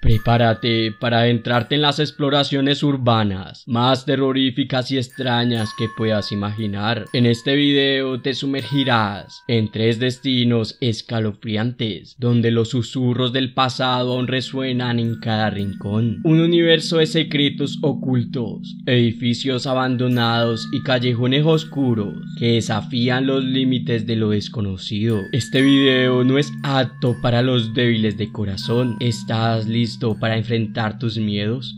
Prepárate para adentrarte en las exploraciones urbanas más terroríficas y extrañas que puedas imaginar. En este video te sumergirás en 3 destinos escalofriantes, donde los susurros del pasado aún resuenan en cada rincón. Un universo de secretos ocultos, edificios abandonados y callejones oscuros que desafían los límites de lo desconocido. Este video no es apto para los débiles de corazón. ¿Estás listo para enfrentar tus miedos?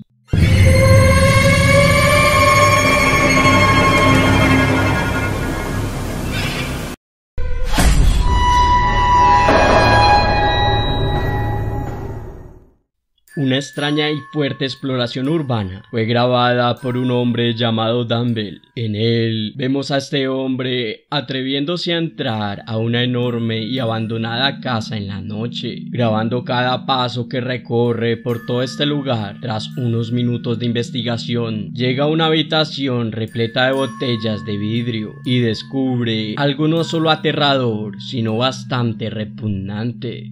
Una extraña y fuerte exploración urbana fue grabada por un hombre llamado Dan Bell. En él vemos a este hombre atreviéndose a entrar a una enorme y abandonada casa en la noche, grabando cada paso que recorre por todo este lugar. Tras unos minutos de investigación, llega a una habitación repleta de botellas de vidrio y descubre algo no solo aterrador, sino bastante repugnante.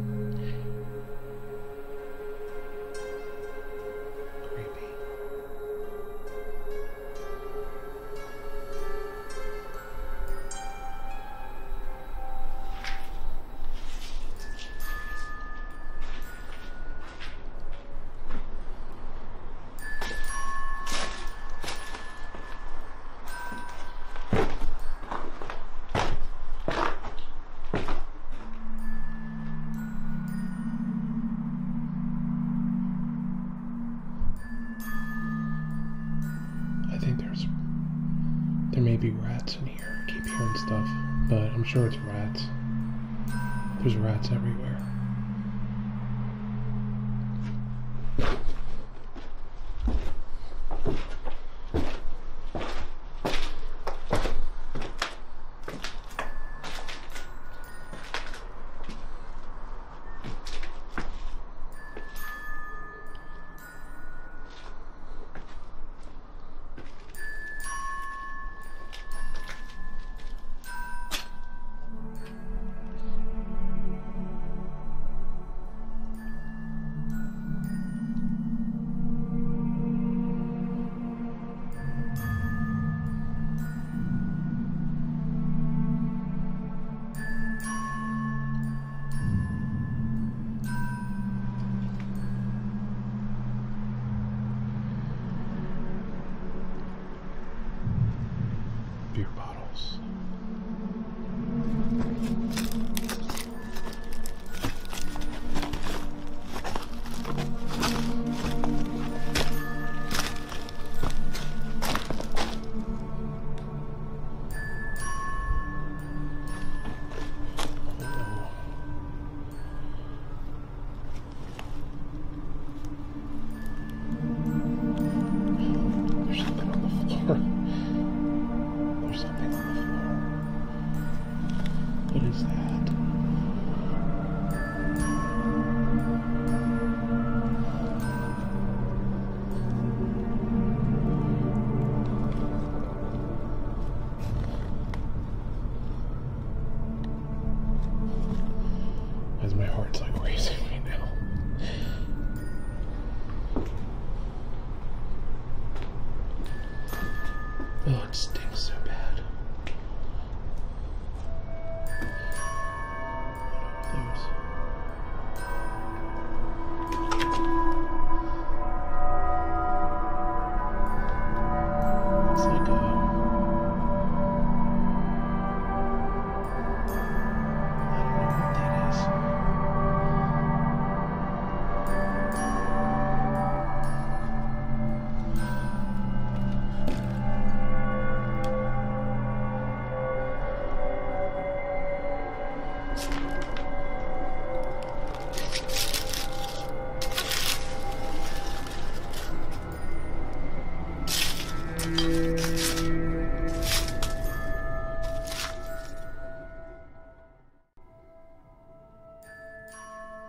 There may be rats in here. I keep hearing stuff, but I'm sure it's rats. There's rats everywhere. Beer bottles. There's something on the floor. There's something on the floor.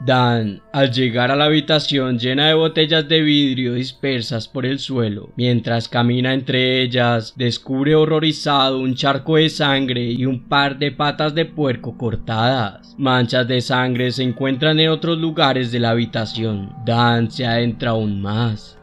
Dan, al llegar a la habitación llena de botellas de vidrio dispersas por el suelo, mientras camina entre ellas, descubre horrorizado un charco de sangre y un par de patas de puerco cortadas. Manchas de sangre se encuentran en otros lugares de la habitación. Dan se adentra aún más.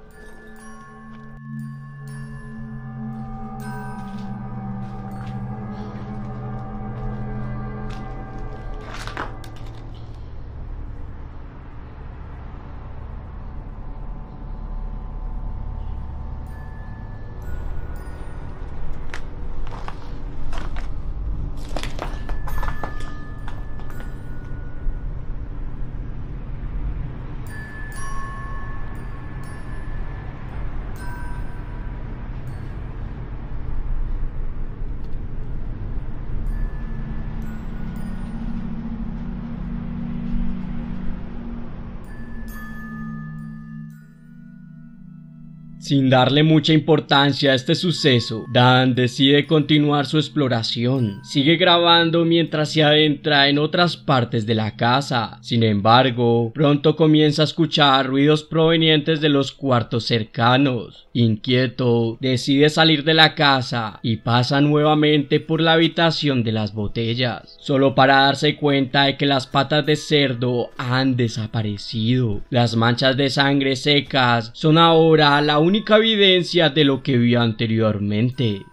Sin darle mucha importancia a este suceso, Dan decide continuar su exploración. Sigue grabando mientras se adentra en otras partes de la casa. Sin embargo, pronto comienza a escuchar ruidos provenientes de los cuartos cercanos. Inquieto, decide salir de la casa y pasa nuevamente por la habitación de las botellas, solo para darse cuenta de que las patas de cerdo han desaparecido. Las manchas de sangre secas son ahora la única evidencia de lo que vio anteriormente.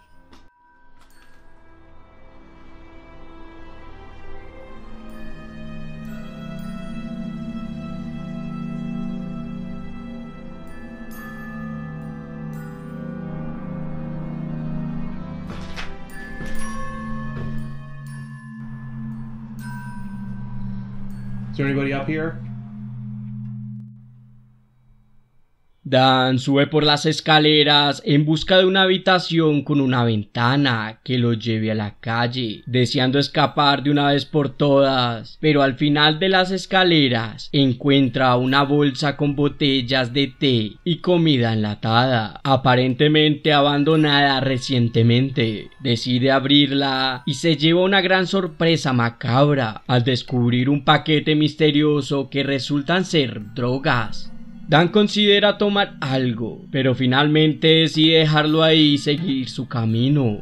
Is there anybody up here? Dan sube por las escaleras en busca de una habitación con una ventana que lo lleve a la calle, deseando escapar de una vez por todas, pero al final de las escaleras encuentra una bolsa con botellas de té y comida enlatada, aparentemente abandonada recientemente. Decide abrirla y se lleva una gran sorpresa macabra al descubrir un paquete misterioso que resultan ser drogas. Dan considera tomar algo, pero finalmente decide dejarlo ahí y seguir su camino.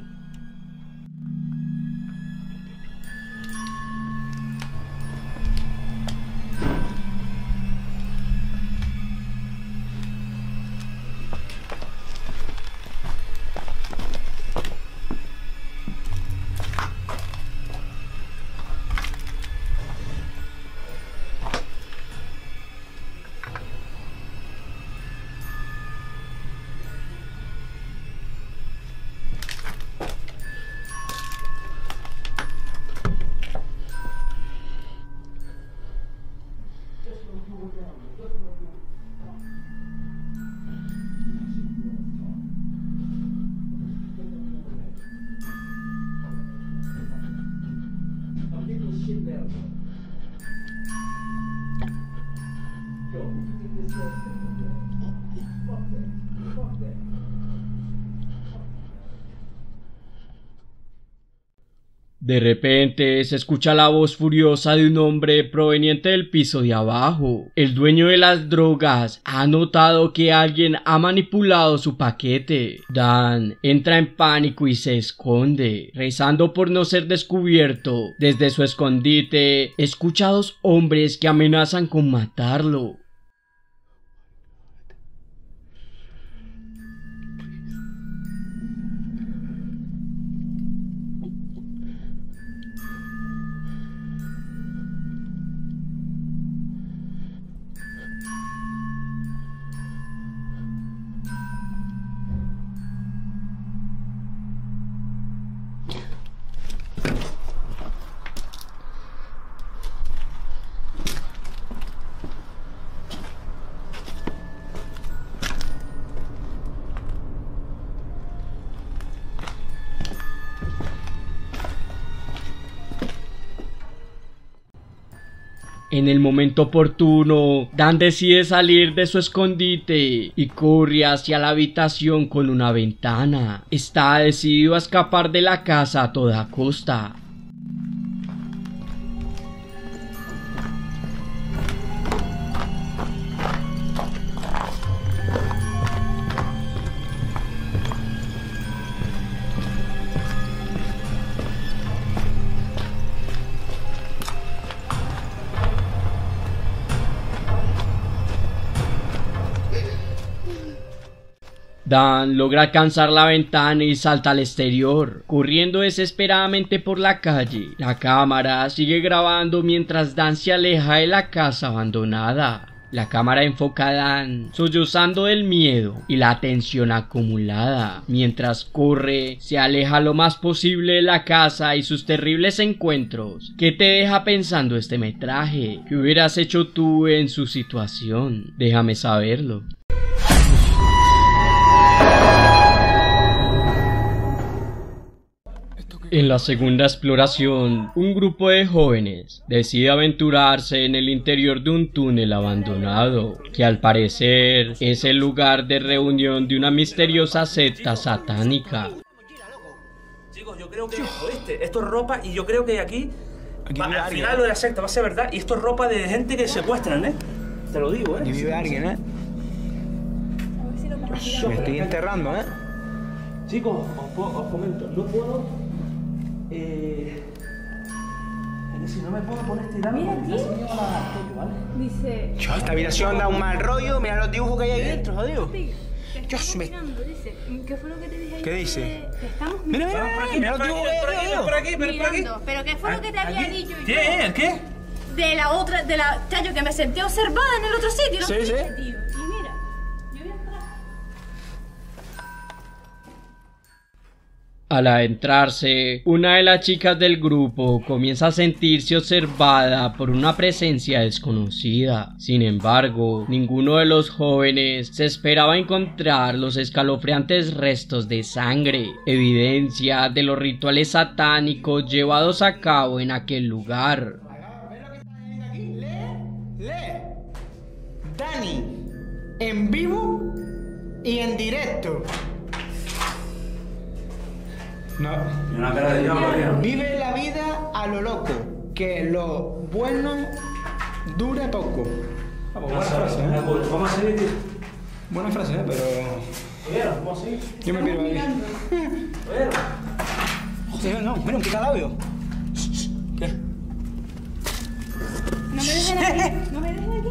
De repente se escucha la voz furiosa de un hombre proveniente del piso de abajo. El dueño de las drogas ha notado que alguien ha manipulado su paquete. Dan entra en pánico y se esconde, rezando por no ser descubierto. Desde su escondite escucha a dos hombres que amenazan con matarlo. En el momento oportuno, Dan decide salir de su escondite y corre hacia la habitación con una ventana. Está decidido a escapar de la casa a toda costa. Dan logra alcanzar la ventana y salta al exterior, corriendo desesperadamente por la calle. La cámara sigue grabando mientras Dan se aleja de la casa abandonada. La cámara enfoca a Dan sollozando del miedo y la tensión acumulada. Mientras corre, se aleja lo más posible de la casa y sus terribles encuentros. ¿Qué te deja pensando este metraje? ¿Qué hubieras hecho tú en su situación? Déjame saberlo. En la segunda exploración, un grupo de jóvenes decide aventurarse en el interior de un túnel abandonado, que al parecer es el lugar de reunión de una misteriosa secta satánica. Chicos, yo creo que esto es ropa y yo creo que aquí al final lo de la secta va a ser verdad y esto es ropa de gente que secuestran, ¿eh? Te lo digo, ¿eh? Aquí vive alguien, ¿eh? Me estoy enterrando, ¿eh? Chicos, os comento, no puedo... es decir, no me puedo poner tirado. Mira aquí. ¿Vale? Dice... Esta habitación da un mal rollo, mira los dibujos que hay ahí dentro, jodido. Dios, dice, ¿qué fue lo que te dije? ¿Qué dice? Que estamos Mira, mira los dibujos que hay ahí. por aquí. mirando. Pero ¿qué fue lo que te había dicho yo? ¿Qué? ¿Qué? De la otra, chayo, que me senté observada en el otro sitio. Sí, sí. Tío. Y mira, yo voy a entrar. Al adentrarse, una de las chicas del grupo comienza a sentirse observada por una presencia desconocida. Sin embargo, ninguno de los jóvenes se esperaba encontrar los escalofriantes restos de sangre, evidencia de los rituales satánicos llevados a cabo en aquel lugar. Lee. Dani, en vivo y en directo. No. Una cara de diablo, tío. Vive la vida a lo loco, que lo bueno dure poco. Buena frase, ¿eh? Vamos a seguir, tío. Buena frase, ¿eh? Pero... Vamos a seguir. Yo me pierdo aquí. Joder, no, mira un picalabio. ¿Qué? No me dejen aquí, no me dejen aquí.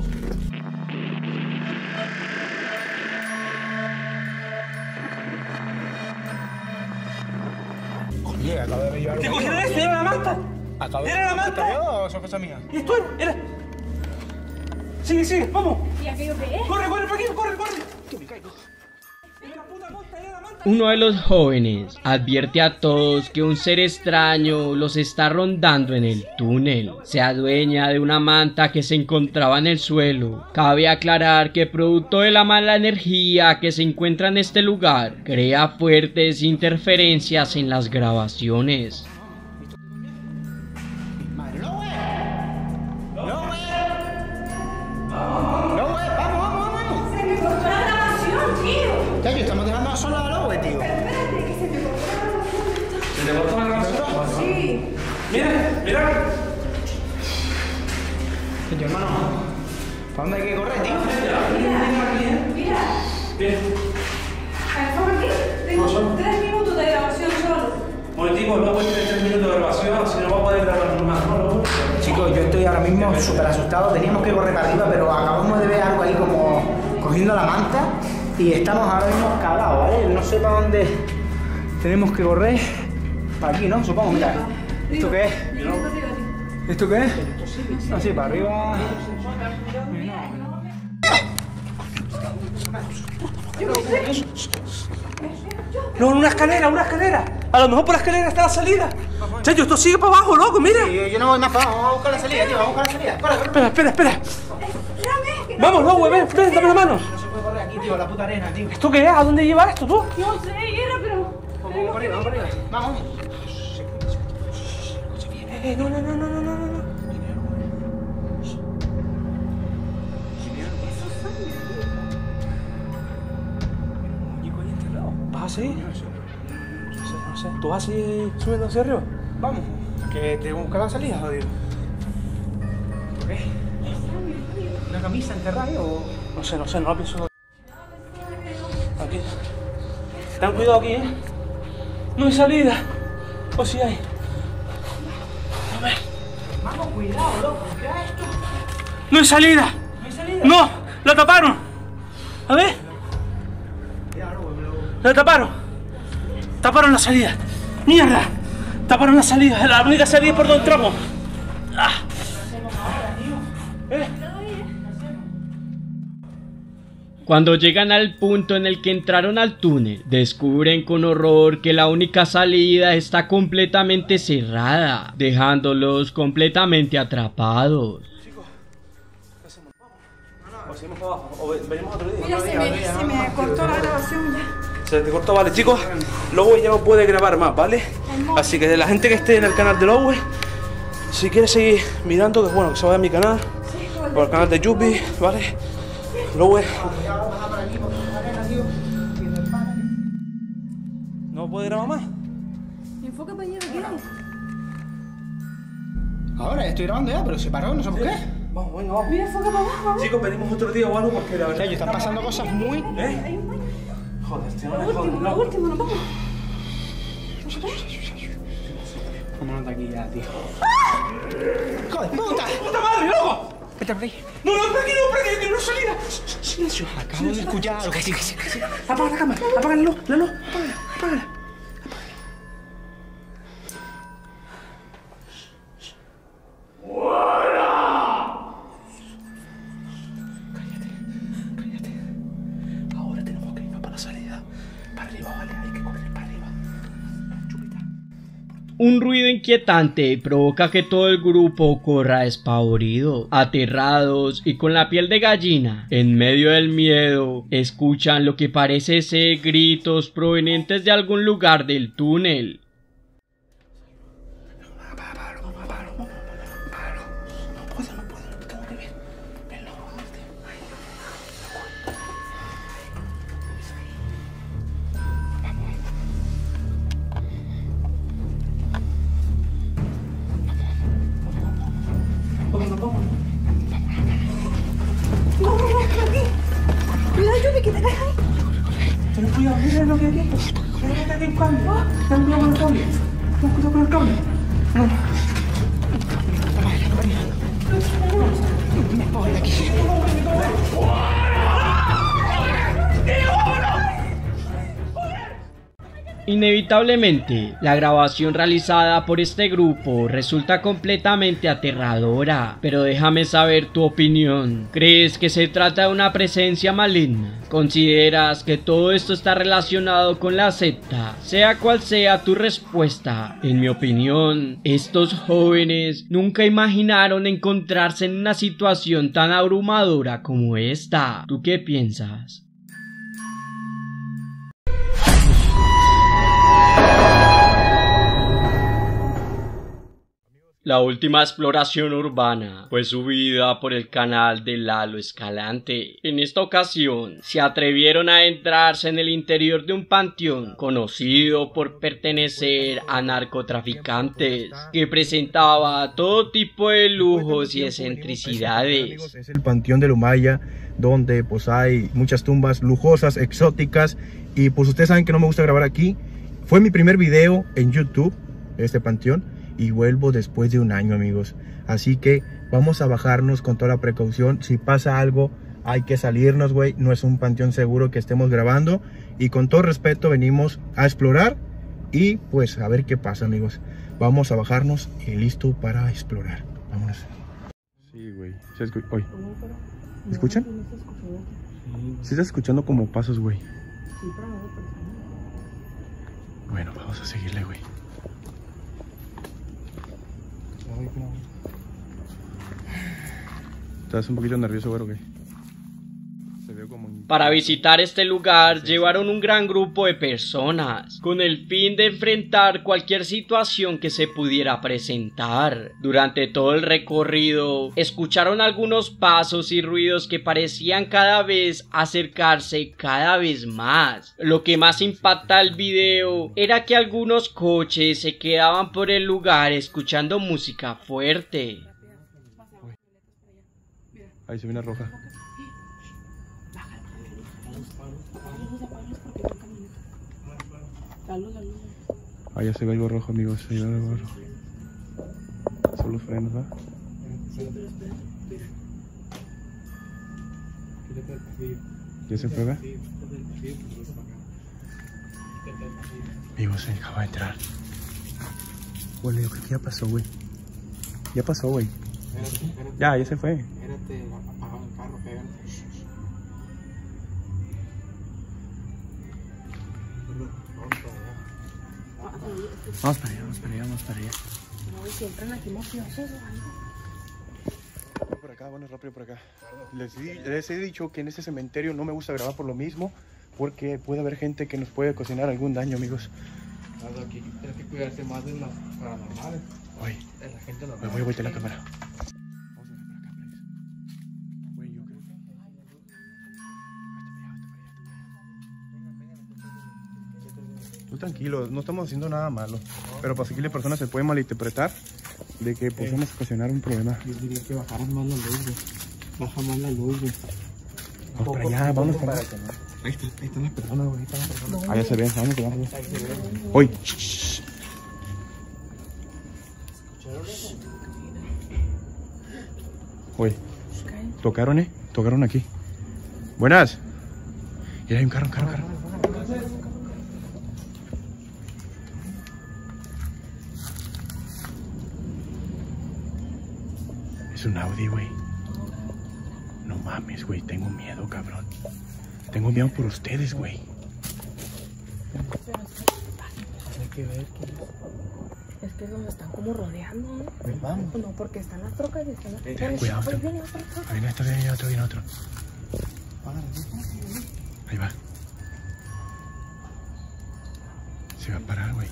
Oye, acabo de ver yo algo. ¿Te cogieron este? ¿Era la manta? Acabo de ¿Era la manta? yo, son cosas mías. ¿Y esto era? Sigue, vamos. ¿Y aquello qué es? Corre, por aquí, corre. Tío, me caigo. Era la puta manta, era la manta. Uno de los jóvenes advierte a todos que un ser extraño los está rondando en el túnel. Se adueña de una manta que se encontraba en el suelo. Cabe aclarar que producto de la mala energía que se encuentra en este lugar, crea fuertes interferencias en las grabaciones. Madre, no, güey. Vamos. Se me cortó la grabación, tío. Chayo, estamos dejando solo a Lowe, tío. Espérate, que se me cortó la grabación. ¿Se te cortó la grabación? Sí. Mira. Chayo, hermano, ¿para dónde hay que correr, tío? Mira. Bien. ¿Estamos aquí? Tengo 3 minutos de grabación solo. Momentico, no puedes tener 3 minutos de grabación, si no va a poder grabar más, ¿no? Chicos, yo estoy ahora mismo súper asustado. Teníamos que correr para arriba, pero acabamos de ver algo ahí como cogiendo la manta y estamos ahora mismo cagados, ¿vale? No sé para dónde tenemos que correr. Para aquí, ¿no? Supongo, mira. ¿Esto qué es? ¿Esto qué es? Ah, sí, para arriba. No, una escalera. A lo mejor por la escalera está la salida. Chacho, esto sigue para abajo, loco, mira. Yo no voy más para abajo, vamos a buscar la salida, tío, vamos a buscar la salida. Corre. Espera. Vamos, no, güey, ven, dame la mano. No se puede correr aquí, tío, la puta arena, tío. ¿Esto qué es? ¿A dónde lleva esto, tú? No sé, era, pero... Vamos para arriba. Vamos. No. ¿Vas así? No sé. ¿Tú vas así subiendo hacia arriba? Vamos. Que te busca la salida, jodido. ¿Por qué? ¿Una camisa enterrada ahí o...? No sé, no lo pienso. Aquí. Ten cuidado aquí, ¿eh? No hay salida. O si hay. A ver. Vamos, cuidado, loco. ¿Qué es esto? ¡No hay salida! ¿No hay salida? ¡No! ¡La taparon! A ver. Cuidado, loco, me lo ¡La taparon! ¡Taparon la salida! ¡Mierda! ¡Taparon la salida! La única salida es por donde entramos. ¡Ah! Cuando llegan al punto en el que entraron al túnel, descubren con horror que la única salida está completamente cerrada, dejándolos completamente atrapados. O seguimos para abajo, o venimos otro día. Mira, se me cortó la grabación ya. Se te cortó, vale, chicos. Lowe ya no puede grabar más, ¿vale? Así que de la gente que esté en el canal de Lowe, si quiere seguir mirando, que bueno, que se vaya a mi canal, o al canal de Yubi, ¿vale? Lowe. ¿No puede grabar más? Enfoca para allá, ¿qué? Ahora estoy grabando ya, pero se paró, no sé por qué. Vamos, venga, vamos. Mira, enfoca para abajo. Chicos, venimos otro día o algo porque la O verdad. sea, están pasando cosas muy... ¿Eh? Joder, tío, no me Lo último, jodas, lo último, nos vamos. Vámonos de aquí ya, tío. ¡Hijo de puta! ¡Puta madre, loco! Vete por ahí. No, por aquí, que no salida. Silencio. Acabo de escuchar algo. Apaga la cámara, apaga la luz, apágala. Cállate. Ahora tenemos que irnos para la salida. Para arriba, vale, hay que correr para arriba. Chupita. Un ruido inquietante provoca que todo el grupo corra despavorido, aterrados y con la piel de gallina. En medio del miedo, escuchan lo que parece ser gritos provenientes de algún lugar del túnel. No puedo, tengo que ver. Ven, loco, vente. Cuidado, Yubi, que te caes ahí. Ten cuidado, mira lo que hay aquí. Mira que hay un cable. Ten cuidado con el cable. Ten cuidado con el cable. Inevitablemente, la grabación realizada por este grupo resulta completamente aterradora, pero déjame saber tu opinión. ¿Crees que se trata de una presencia maligna? ¿Consideras que todo esto está relacionado con la secta? Sea cual sea tu respuesta, en mi opinión, estos jóvenes nunca imaginaron encontrarse en una situación tan abrumadora como esta. ¿Tú qué piensas? La última exploración urbana fue subida por el canal de Lalo Escalante. En esta ocasión se atrevieron a adentrarse en el interior de un panteón conocido por pertenecer a narcotraficantes, que presentaba todo tipo de lujos y excentricidades. Es el Panteón del Humaya, donde pues hay muchas tumbas lujosas, exóticas, y pues ustedes saben que no me gusta grabar aquí. Fue mi primer video en YouTube, este panteón, y vuelvo después de un año, amigos. Así que vamos a bajarnos con toda la precaución. Si pasa algo, hay que salirnos, güey. No es un panteón seguro que estemos grabando. Y con todo respeto venimos a explorar y pues a ver qué pasa, amigos. Vamos a bajarnos y listo para explorar. Vámonos. Sí, güey. ¿Escuchan? Sí, estás escuchando como pasos, güey. Bueno, vamos a seguirle, güey. ¿Estás un poquito nervioso, güey, o qué? Se ve como... Para visitar este lugar llevaron un gran grupo de personas, con el fin de enfrentar cualquier situación que se pudiera presentar. Durante todo el recorrido, escucharon algunos pasos y ruidos que parecían cada vez acercarse cada vez más. Lo que más impacta el video era que algunos coches se quedaban por el lugar escuchando música fuerte. Ahí se ve una roja. Ahí ya se ve algo rojo, amigos. Se ve algo rojo. Son los frenos, ¿verdad? ¿Ya se fue, ¿verdad? Amigos, se acaba de entrar. Bueno, yo creo que ya pasó, güey. Ya pasó, güey. Ya se fue. Espérate, apagamos el carro, pégale. Vamos para allá, vamos para allá, vamos para allá. No, siempre aquí mafiosos, Por acá, bueno, rápido por acá. Les he dicho que en este cementerio no me gusta grabar por lo mismo, porque puede haber gente que nos puede cocinar algún daño, amigos. Claro, aquí tienes que cuidarse más de las paranormales. Oye, De la gente me normal. voy a voltear la cámara. Vamos a ver por acá, please. Güey, yo creo que... Tú tranquilo, no estamos haciendo nada malo. Pero para seguirle personas se puede malinterpretar de que podemos ocasionar un problema. Yo diría que bajaran más la luz, güey. Baja más la luz, güey. Vamos para allá, vamos para allá. Ahí están las personas, güey. Ahí están las personas. Ah, ya se ve, vamos, vamos. Oye, Oye, tocaron, tocaron aquí. Buenas. Mira, hay un carro, Es un Audi, güey. No mames, güey, tengo miedo, cabrón. Tengo miedo por ustedes, güey. Hay que ver Es que nos están como rodeando, ¿no? que vamos. No, porque están las trocas y están las trocas. Ten cuidado, Ahí viene otra troca. viene otro. Ahí va. Se va a parar, güey.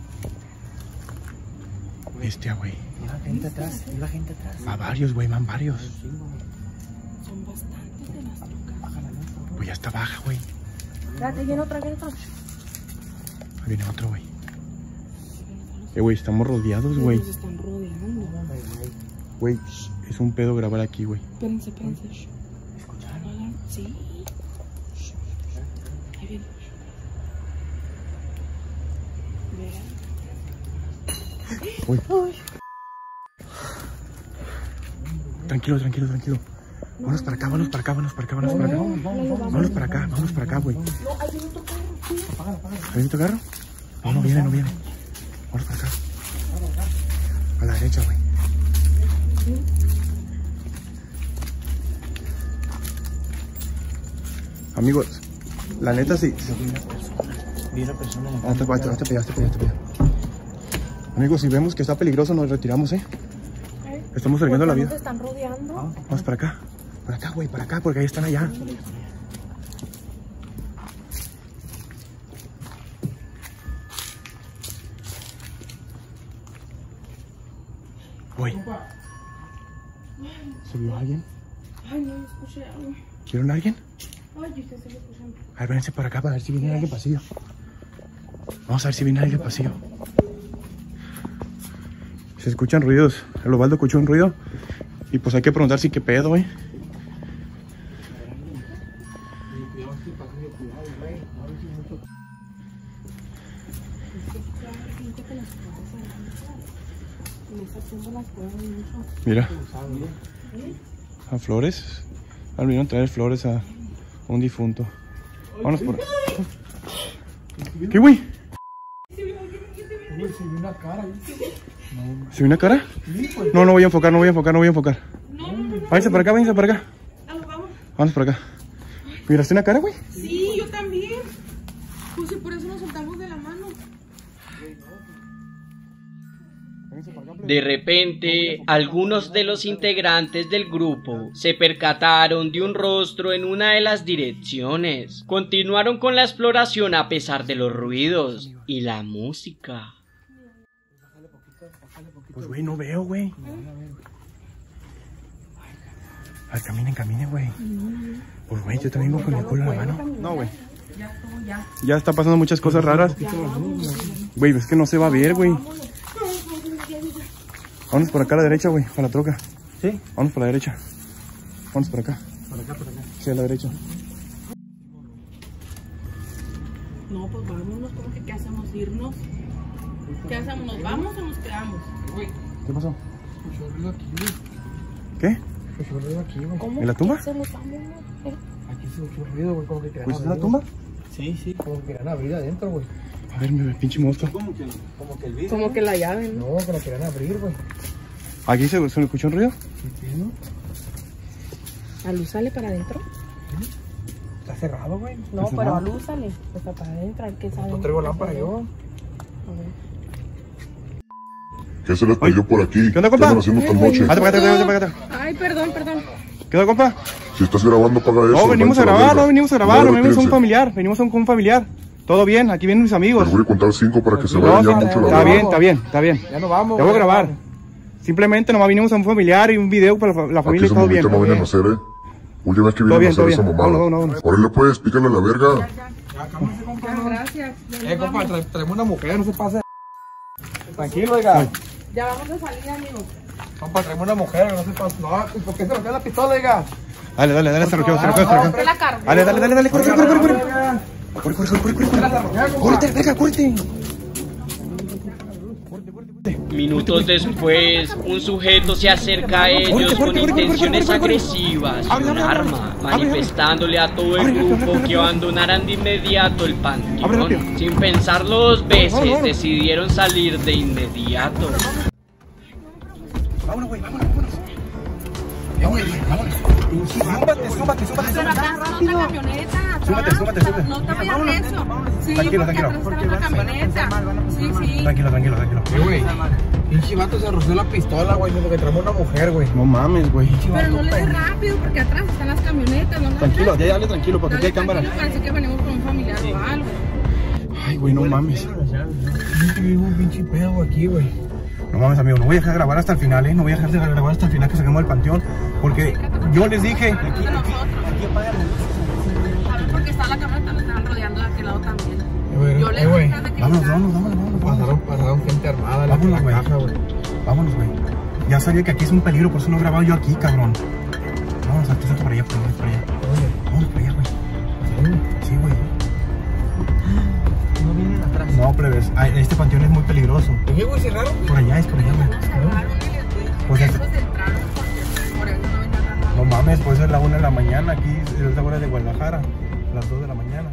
Bestia, güey. La gente atrás, la gente atrás. Va varios, güey, van varios. Son bastantes de las trocas. Pues ya está baja, güey. Espérate, viene otra, viene otra. Ahí viene otro, güey. Güey, estamos rodeados, güey. Nos están rodeando. Güey, es un pedo grabar aquí, güey. Espérense. ¿Escucharon? Sí. Ahí viene. Uy. Ay. Tranquilo. Vámonos para acá. Vámonos para acá, güey. No, ahí viene otro carro. ¿Hay otro carro? No viene. Vámonos para acá. A la derecha, güey. Amigos, la neta sí. Vi una persona. Hazte para allá. Amigos, si vemos que está peligroso, nos retiramos, Estamos arriesgando la vida. Nos están rodeando. Vamos para acá. Para acá, güey, porque ahí están allá. Güey. ¿Se vio alguien? Ay, no, escuché algo. ¿Vieron a alguien? Ay, yo estoy escuchando. A ver, vénganse para acá para ver si viene alguien pasillo. Vamos a ver si viene alguien pasillo. Se escuchan ruidos. El Osvaldo escuchó un ruido. Y pues hay que preguntar si qué pedo, güey. Mira. A flores. Vinieron a traer flores a un difunto. Vámonos por... ¿Qué, güey? Se vio una cara ahí. ¿Se vio una cara? No voy a enfocar. Váyanse para acá. Vamos para acá. ¿Miraste una cara, güey? Sí, yo también. Pues por eso nos soltamos de la mano. De repente, algunos de los integrantes del grupo se percataron de un rostro en una de las direcciones. Continuaron con la exploración a pesar de los ruidos y la música. Pues, güey, no veo, güey. Ay, caminen, güey. Pues, güey, yo también vengo con el culo en la mano. No, güey. Ya está pasando muchas cosas raras. Güey, es que no se va a ver, güey. Vámonos por acá a la derecha, güey, para la troca. ¿Sí? Vámonos por la derecha. Vámonos por acá. Por acá. Sí, a la derecha. No, pues vámonos, ¿cómo que qué hacemos? ¿Irnos? ¿Qué hacemos? ¿Nos vamos o nos quedamos? ¿Qué pasó? Escuchó ruido aquí, güey. ¿Qué? Escuchó ruido aquí, güey. ¿Cómo? ¿En la tumba? ¿Qué hacemos? Vámonos. Aquí se escuchó ruido, güey, como que quedaron. ¿Pues es la tumba? Sí, Sí, como que querían abrir adentro, güey. A ver, mi pinche monstruo. Como que el vidrio. Como que la llave, ¿no? No, que la querían abrir, güey. ¿Aquí se escuchó un ruido? ¿A luz sale para adentro? Está cerrado, güey. No, pero a luz sale. Está para adentro, hay que saber. No traigo lámpara yo. A ver. ¿Qué se les perdió por aquí? ¿Qué onda, compa? andan haciendo esta noche? Pégate. Ay, perdón. ¿Qué onda, compa? Si estás grabando, paga eso. No, venimos a váyanse grabar, verga. venimos a un familiar. Venimos con un familiar. Todo bien, aquí vienen mis amigos. Les voy a contar 5 para que se No, vayan ya mucho la está verga. bien. Ya no vamos. Te voy a güey. grabar. Simplemente nomás vinimos a un familiar y un video para la familia Aquí y todo se bien. no vienen a hacer, Última vez que Todo vienen a bien, hacer todo esa bien. mamada. Vámonos. Ahora le puedes picarle a la verga. Gracias. Compa, traemos una mujer, no se pase. Tranquilo, oiga. Ya vamos a salir, amigos. Compa, traemos una mujer, no se pase. No, ¿por qué se nos queda la pistola, oiga? Dale, se roqueó. Compre la carga. Dale, corre. Córrete. Minutos después, un sujeto se acerca a ellos con intenciones agresivas y un arma, manifestándole a todo el grupo que abandonaran de inmediato el panteón. Sin pensarlo 2 veces, decidieron salir de inmediato. Vámonos. Súbate. Pero acá está otra camioneta. Súbate. No te vayas recio. Sí, Tranquilo. porque atrás está otra camioneta. Sí. Tranquilo. Güey, pinche vato se roció la pistola, güey, porque traemos una mujer, güey. No mames, güey. Pero no le des rápido porque atrás están las camionetas. No Tranquilo, ya dale tranquilo, porque aquí hay cámara. Parece que venimos con un familiar o algo. Ay, güey, no mames. Un pinche pedo aquí, güey. No mames, amigo, no voy a dejar de grabar hasta el final, No voy a dejar de grabar hasta el final que saquemos del panteón. Porque yo les dije... A ver, porque está la camioneta, nos están rodeando de aquel lado también. Yo le güey. dije que Vámonos. Pasaron gente armada, la Vámonos, güey. caja, güey. Vámonos, güey. Ya sabía que aquí es un peligro, por eso no he grabado yo aquí, cabrón. Vámonos, salte para allá, Vámonos para allá, güey. Sí, güey. No vienen atrás. No, plebes, este panteón es muy peligroso. ¿Qué, güey, cerraron? Por allá, güey. Pues es- No mames, pues es la 1 de la mañana, aquí es la hora de Guadalajara, las 2 de la mañana.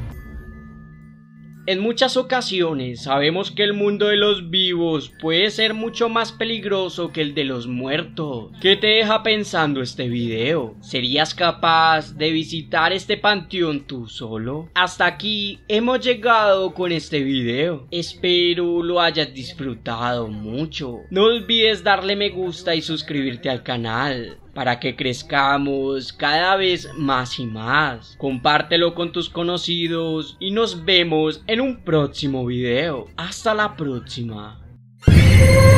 En muchas ocasiones sabemos que el mundo de los vivos puede ser mucho más peligroso que el de los muertos. ¿Qué te deja pensando este video? ¿Serías capaz de visitar este panteón tú solo? Hasta aquí hemos llegado con este video. Espero lo hayas disfrutado mucho. No olvides darle me gusta y suscribirte al canal para que crezcamos cada vez más y más. Compártelo con tus conocidos y nos vemos en un próximo video. Hasta la próxima.